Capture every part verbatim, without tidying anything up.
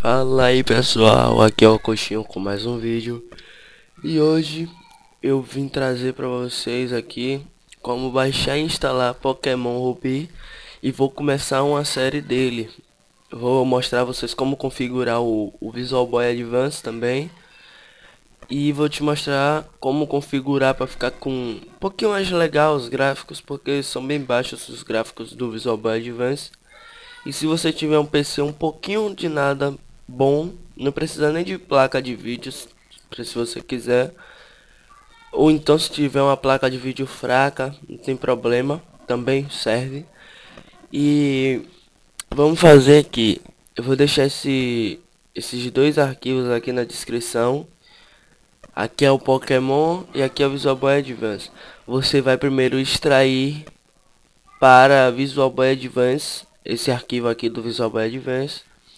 Fala aí pessoal, aqui é o Coxinho com mais um vídeo. E hoje eu vim trazer para vocês aqui como baixar e instalar Pokémon Ruby. E vou começar uma série dele. Vou mostrar a vocês como configurar o, o Visual Boy Advance também. E vou te mostrar como configurar para ficar com um pouquinho mais legal os gráficos, porque são bem baixos os gráficos do Visual Boy Advance. E se você tiver um P C um pouquinho de nada bom, não precisa nem de placa de vídeos, se você quiser. Ou então se tiver uma placa de vídeo fraca, não tem problema, também serve. E vamos fazer aqui, eu vou deixar esse, esses dois arquivos aqui na descrição. Aqui é o Pokémon e aqui é o Visual Boy Advance. Você vai primeiro extrair para Visual Boy Advance esse arquivo aqui do Visual Boy Advance.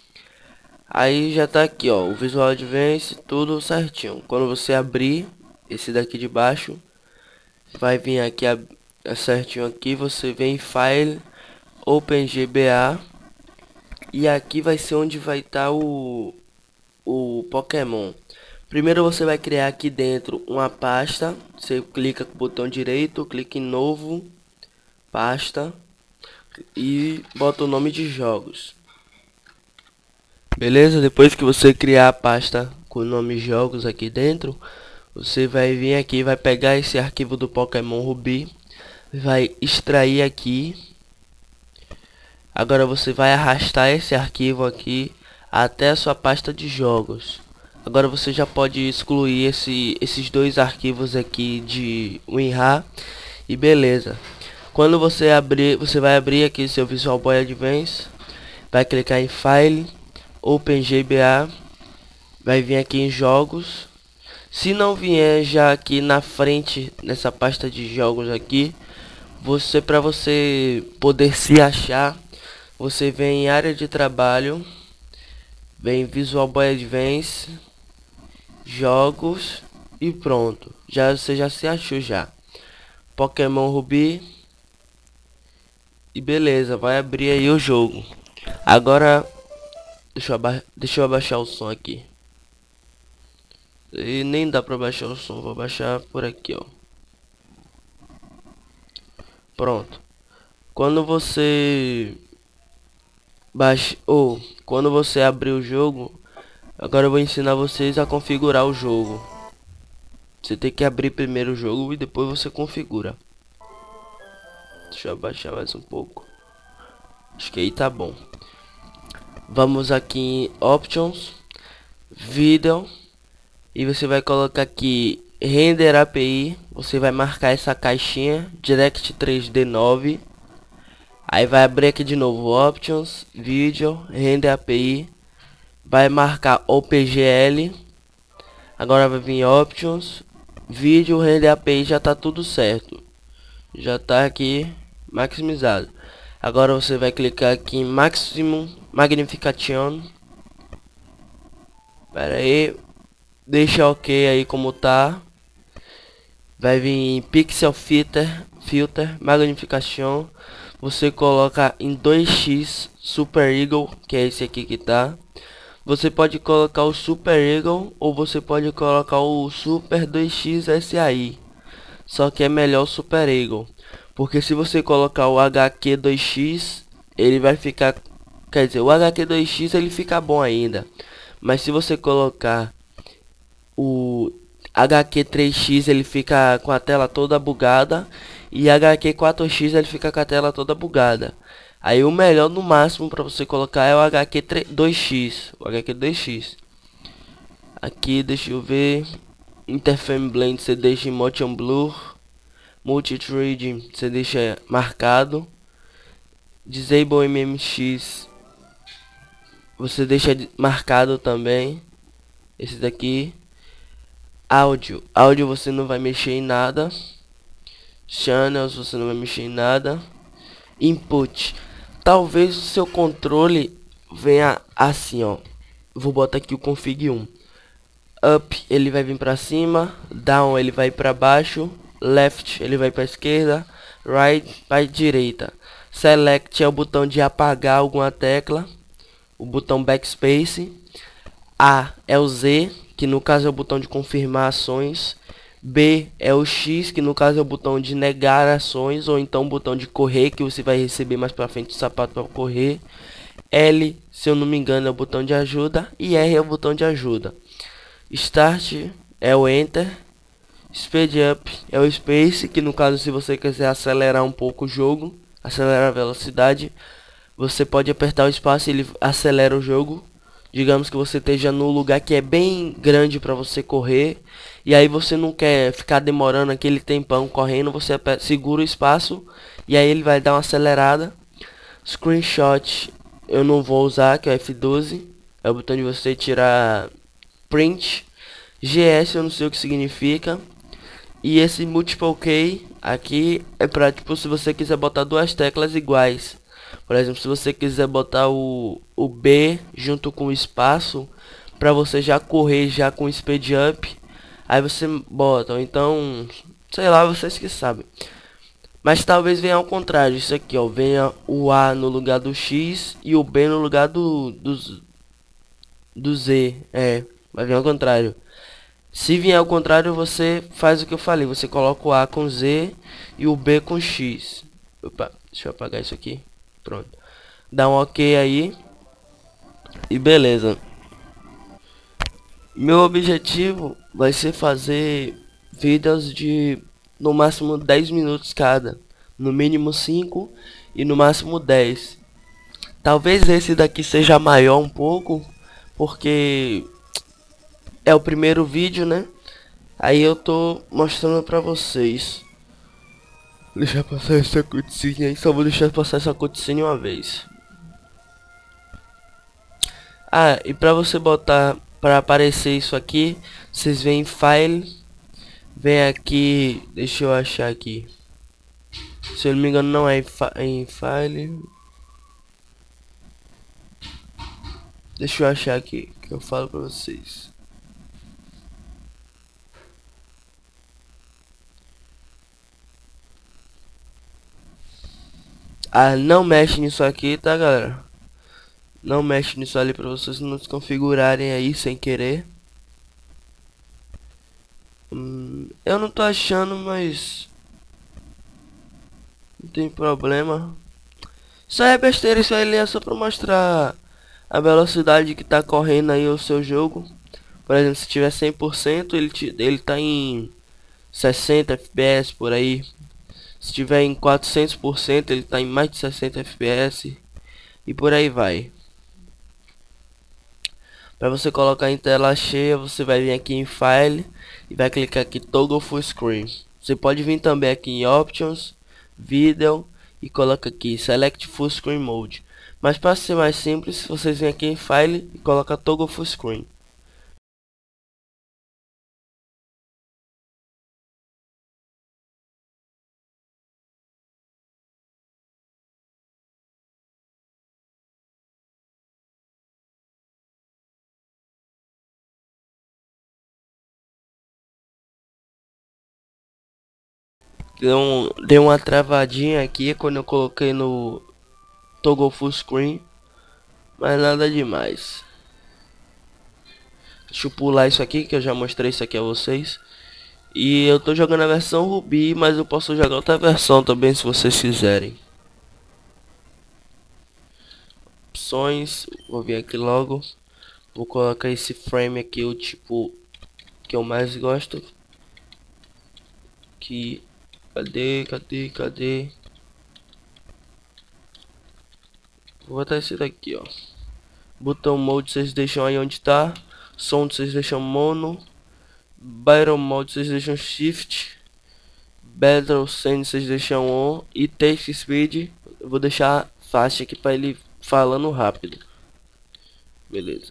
Aí já tá aqui, ó, o Visual Advance, tudo certinho. Quando você abrir esse daqui de baixo, vai vir aqui a, a certinho aqui, você vem em File, OpenGBA, e aqui vai ser onde vai estar tá o o Pokémon. Primeiro você vai criar aqui dentro uma pasta. Você clica com o botão direito, clica em novo, pasta, e bota o nome de jogos. Beleza? Depois que você criar a pasta com o nome jogos aqui dentro, você vai vir aqui, vai pegar esse arquivo do Pokémon Ruby, vai extrair aqui. Agora você vai arrastar esse arquivo aqui até a sua pasta de jogos. Agora você já pode excluir esse, esses dois arquivos aqui de WinRAR e beleza. Quando você abrir, você vai abrir aqui seu Visual Boy Advance, vai clicar em File, OpenGBA, vai vir aqui em jogos. Se não vier já aqui na frente nessa pasta de jogos aqui, você para você poder se achar, você vem em área de trabalho, vem Visual Boy Advance, jogos e pronto. Já você já se achou já. Pokémon Ruby e beleza, vai abrir aí o jogo. Agora Deixa eu, aba deixa eu abaixar o som aqui. E nem dá pra baixar o som. Vou baixar por aqui, ó. Pronto. Quando você baixa ou quando você abrir o jogo, agora eu vou ensinar vocês a configurar o jogo. Você tem que abrir primeiro o jogo e depois você configura. Deixa eu abaixar mais um pouco. Acho que aí tá bom. Vamos aqui em Options, Video, e você vai colocar aqui Render A P I. Você vai marcar essa caixinha Direct três D nove. Aí vai abrir aqui de novo Options, Video, Render A P I. Vai marcar O P G L. Agora vai vir Options, Video, Render A P I. Já tá tudo certo. Já tá aqui maximizado. Agora você vai clicar aqui em Maximum Magnification. Pera aí, deixa ok aí como tá. Vai vir em Pixel Filter, Filter, Magnification. Você coloca em dois x Super Eagle, que é esse aqui que tá. Você pode colocar o Super Eagle ou você pode colocar o Super dois x S A I. Só que é melhor o Super Eagle, porque se você colocar o H Q dois x, ele vai ficar, quer dizer, o H Q dois x ele fica bom ainda, mas se você colocar o H Q três x, ele fica com a tela toda bugada, e H Q quatro x ele fica com a tela toda bugada. Aí o melhor no máximo para você colocar é o H Q dois x, o H Q dois x. Aqui deixa eu ver, Interframe Blend você deixa em Motion Blur, Multithreading você deixa marcado, Disable M M X você deixa marcado também. Esse daqui, áudio, áudio você não vai mexer em nada. Channels você não vai mexer em nada. Input, talvez o seu controle venha assim, ó. Vou botar aqui o config um. Up ele vai vir para cima, down ele vai para baixo, left ele vai para esquerda, right para direita. Select é o botão de apagar alguma tecla. o botão backspace. A é o Z, que no caso é o botão de confirmar ações. B é o X, que no caso é o botão de negar ações, ou então o botão de correr, que você vai receber mais pra frente o sapato para correr. L, se eu não me engano, é o botão de ajuda, e R é o botão de ajuda. Start é o Enter. Speed Up é o Space, que no caso, se você quiser acelerar um pouco o jogo, acelerar a velocidade, você pode apertar o espaço e ele acelera o jogo. Digamos que você esteja no lugar que é bem grande para você correr, e aí você não quer ficar demorando aquele tempão correndo, você aperta, segura o espaço e aí ele vai dar uma acelerada. Screenshot eu não vou usar, que é o F doze, é o botão de você tirar print. G S eu não sei o que significa. E esse multiple key aqui é pra, tipo, se você quiser botar duas teclas iguais. Por exemplo, se você quiser botar o, o B junto com o espaço, pra você já correr já com o speed up, aí você bota, ou então, sei lá, vocês que sabem. Mas talvez venha ao contrário, isso aqui, ó, venha o A no lugar do X e o B no lugar do, do, do Z, é, vai vir ao contrário. Se vier ao contrário, você faz o que eu falei, você coloca o A com Z e o B com X. Opa, deixa eu apagar isso aqui. Pronto. Dá um OK aí. E beleza. Meu objetivo vai ser fazer vídeos de no máximo dez minutos cada. No mínimo cinco e no máximo dez. Talvez esse daqui seja maior um pouco, porque é o primeiro vídeo, né? Aí eu tô mostrando pra vocês. Deixa passar essa cutscene aí, só vou deixar passar essa cutscene uma vez. Ah, e pra você botar, pra aparecer isso aqui, vocês vêm em File, vem aqui, deixa eu achar aqui. Se eu não me engano não é em, em File. Deixa eu achar aqui, que eu falo pra vocês. Ah, não mexe nisso aqui, tá, galera? Não mexe nisso ali pra vocês não se configurarem aí sem querer. Hum, eu não tô achando, mas não tem problema. Isso aí é besteira, isso aí é só pra mostrar a velocidade que tá correndo aí o seu jogo. Por exemplo, se tiver cem por cento, ele, te, ele tá em sessenta F P S por aí. Se tiver em quatrocentos por cento, ele tá em mais de sessenta F P S. E por aí vai. Para você colocar em tela cheia, você vai vir aqui em File e vai clicar aqui Toggle Full Screen. Você pode vir também aqui em Options, Video e coloca aqui Select Full Screen Mode. Mas para ser mais simples, vocês vêm aqui em File e coloca Toggle Full Screen. Deu, um, deu uma travadinha aqui quando eu coloquei no Toggle Full Screen, mas nada demais. Deixa eu pular isso aqui, que eu já mostrei isso aqui a vocês. E eu tô jogando a versão Ruby, mas eu posso jogar outra versão também se vocês quiserem. Opções, vou vir aqui logo. Vou colocar esse frame aqui, o tipo que eu mais gosto. Que cadê, cadê, cadê? Vou botar esse daqui, ó. Botão mode vocês deixam aí onde tá. Som vocês deixam mono. Battle mode vocês deixam shift. Battle send vocês deixam on. E text speed eu vou deixar fácil aqui para ele falando rápido. Beleza.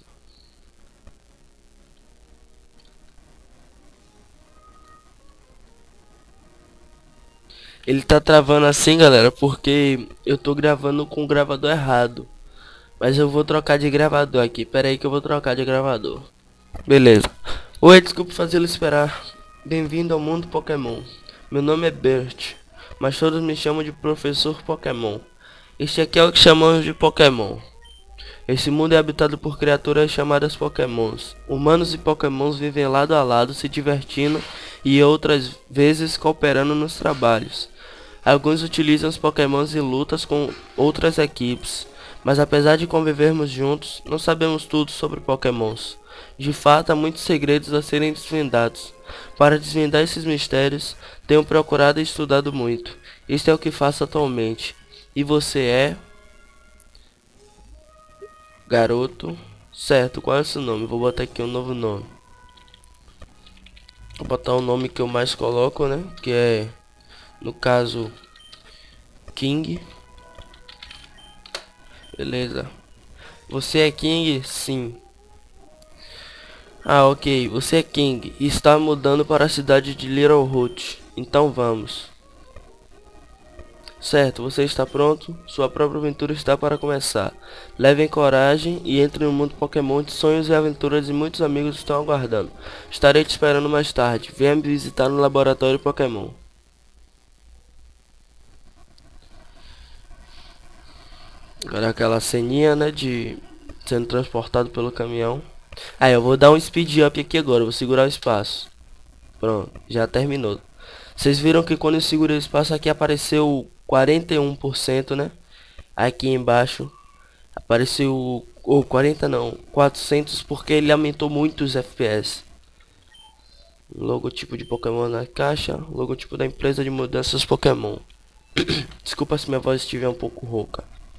Ele tá travando assim, galera, porque eu tô gravando com o gravador errado. Mas eu vou trocar de gravador aqui. Pera aí que eu vou trocar de gravador. Beleza. Oi, desculpe fazê-lo esperar. Bem-vindo ao mundo Pokémon. Meu nome é Bert, mas todos me chamam de Professor Pokémon. Este aqui é o que chamamos de Pokémon. Esse mundo é habitado por criaturas chamadas Pokémons. Humanos e Pokémons vivem lado a lado, se divertindo e outras vezes cooperando nos trabalhos. Alguns utilizam os Pokémons em lutas com outras equipes, mas apesar de convivermos juntos, não sabemos tudo sobre Pokémons. De fato, há muitos segredos a serem desvendados. Para desvendar esses mistérios, tenho procurado e estudado muito. Isto é o que faço atualmente. E você é... Garoto. Certo, qual é o seu nome? Vou botar aqui um novo nome. Vou botar o nome que eu mais coloco, né? Que é, no caso, King. Beleza. Você é King? Sim. Ah, ok. Você é King e está mudando para a cidade de Littleroot. Então vamos. Certo, você está pronto? Sua própria aventura está para começar. Levem coragem e entre no mundo Pokémon de sonhos e aventuras e muitos amigos estão aguardando. Estarei te esperando mais tarde. Venha me visitar no laboratório Pokémon. Agora aquela ceninha, né, de sendo transportado pelo caminhão. Aí, eu vou dar um speed up aqui agora, vou segurar o espaço. Pronto, já terminou. Vocês viram que quando eu segurei o espaço aqui apareceu quarenta e um por cento, né? Aqui embaixo apareceu, ou quarenta não, quatrocentos, porque ele aumentou muito os F P S. Logotipo de Pokémon na caixa, logotipo da empresa de mudanças Pokémon. Desculpa se minha voz estiver um pouco rouca.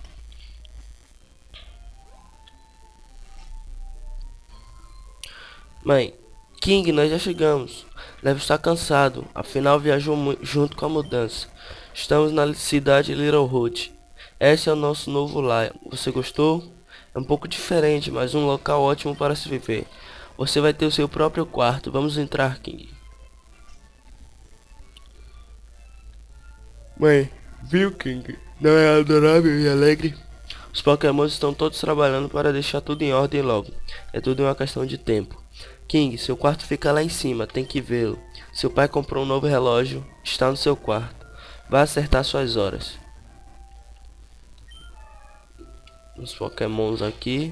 Mãe, King, nós já chegamos. Deve estar cansado, afinal viajou junto com a mudança. Estamos na cidade de Littleroot. Esse é o nosso novo lar. Você gostou? É um pouco diferente, mas um local ótimo para se viver. Você vai ter o seu próprio quarto. Vamos entrar, King. Mãe, viu, King? Não é adorável e alegre? Os Pokémons estão todos trabalhando para deixar tudo em ordem logo. É tudo uma questão de tempo. King, seu quarto fica lá em cima, tem que vê-lo. Seu pai comprou um novo relógio, está no seu quarto. Vá acertar suas horas. Os Pokémons aqui.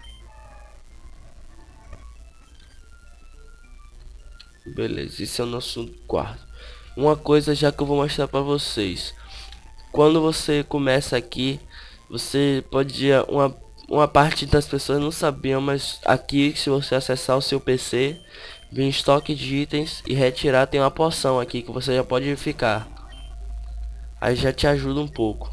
Beleza, esse é o nosso quarto. Uma coisa já que eu vou mostrar para vocês. Quando você começa aqui, você pode... Uma, uma parte das pessoas não sabiam, mas aqui, se você acessar o seu P C, vir em estoque de itens e retirar, tem uma poção aqui que você já pode ficar. Aí já te ajuda um pouco.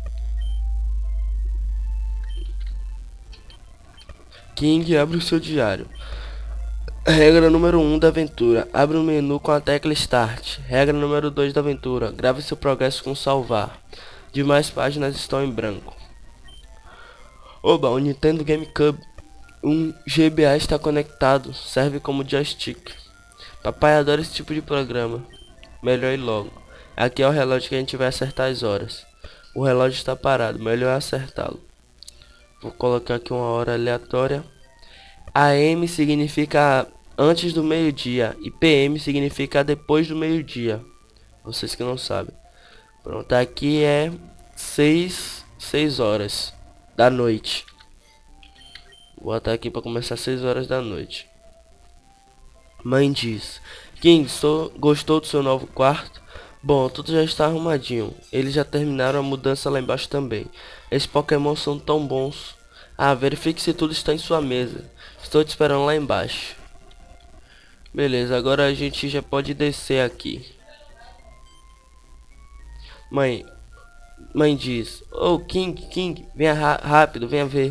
King, abre o seu diário. Regra número um da aventura. Abre o menu com a tecla Start. Regra número dois da aventura. Grave seu progresso com salvar. Demais páginas estão em branco. Oba, o Nintendo GameCube. Um G B A está conectado. Serve como joystick. Papai adora esse tipo de programa. Melhor ir logo. Aqui é o relógio que a gente vai acertar as horas. O relógio está parado. Melhor acertá-lo. Vou colocar aqui uma hora aleatória. A M significa antes do meio-dia e P M significa depois do meio-dia. Vocês que não sabem. Pronto, aqui é seis, seis horas da noite. Vou botar aqui para começar seis horas da noite. Mãe diz: King, sou, gostou do seu novo quarto? Bom, tudo já está arrumadinho. Eles já terminaram a mudança lá embaixo também. Esses Pokémon são tão bons. Ah, verifique se tudo está em sua mesa. Estou te esperando lá embaixo. Beleza, agora a gente já pode descer aqui. Mãe, mãe diz: Oh, King, King, venha rápido, venha ver.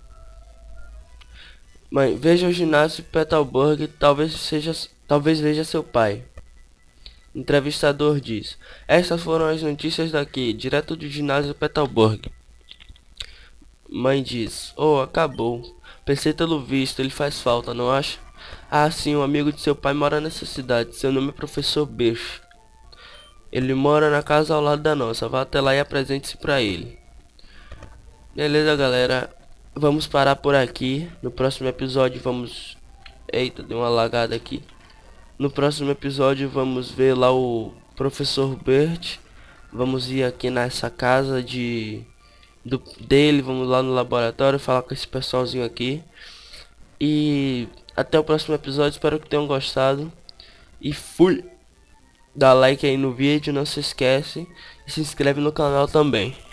Mãe, veja o ginásio Petalburg, talvez seja, talvez veja seu pai. Entrevistador diz: Essas foram as notícias daqui, direto do ginásio Petalburg. Mãe diz: Oh, acabou. Pensei pelo visto, ele faz falta, não acha? Ah, sim, um amigo de seu pai mora nessa cidade. Seu nome é Professor Bicho. Ele mora na casa ao lado da nossa. Vá até lá e apresente-se pra ele. Beleza, galera. Vamos parar por aqui. No próximo episódio vamos... Eita, deu uma lagada aqui. No próximo episódio vamos ver lá o Professor Bert. Vamos ir aqui nessa casa de... do, dele. Vamos lá no laboratório falar com esse pessoalzinho aqui. E até o próximo episódio, espero que tenham gostado. E fui! Dá like aí no vídeo, não se esquece. E se inscreve no canal também.